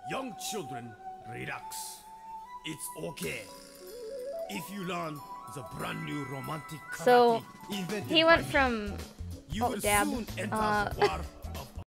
Young children, relax. It's okay. If you learn the brand new romantic karate So invented he by went me, from you will dab. soon enter the war